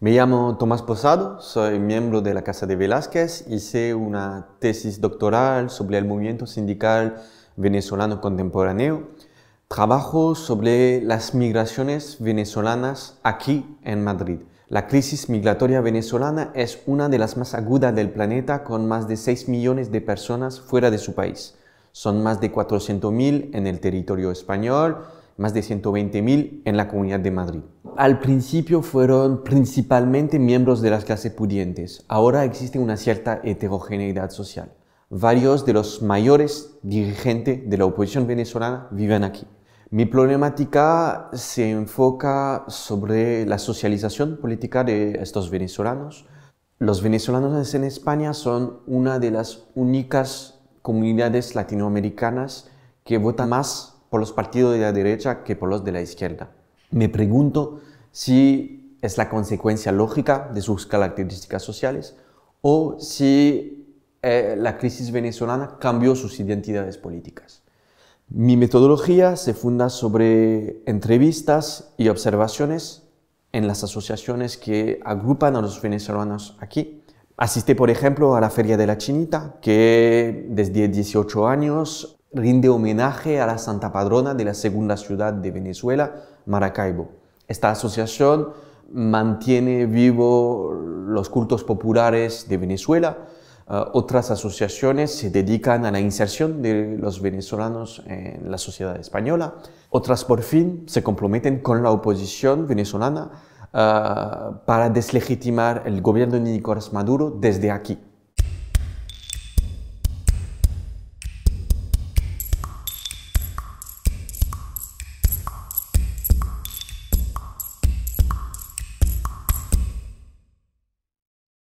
Me llamo Tomás Posado, soy miembro de la Casa de Velázquez, hice una tesis doctoral sobre el movimiento sindical venezolano contemporáneo. Trabajo sobre las migraciones venezolanas aquí en Madrid. La crisis migratoria venezolana es una de las más agudas del planeta, con más de 6 millones de personas fuera de su país. Son más de 400.000 en el territorio español, más de 120.000 en la Comunidad de Madrid. Al principio fueron principalmente miembros de las clases pudientes. Ahora existe una cierta heterogeneidad social. Varios de los mayores dirigentes de la oposición venezolana viven aquí. Mi problemática se enfoca sobre la socialización política de estos venezolanos. Los venezolanos en España son una de las únicas comunidades latinoamericanas que votan más por los partidos de la derecha que por los de la izquierda. Me pregunto si es la consecuencia lógica de sus características sociales o si la crisis venezolana cambió sus identidades políticas. Mi metodología se funda sobre entrevistas y observaciones en las asociaciones que agrupan a los venezolanos aquí. Asistí, por ejemplo, a la Feria de la Chinita, que desde 18 años rinde homenaje a la santa patrona de la segunda ciudad de Venezuela, Maracaibo. Esta asociación mantiene vivos los cultos populares de Venezuela. Otras asociaciones se dedican a la inserción de los venezolanos en la sociedad española. Otras, por fin, se comprometen con la oposición venezolana para deslegitimar el gobierno de Nicolás Maduro desde aquí.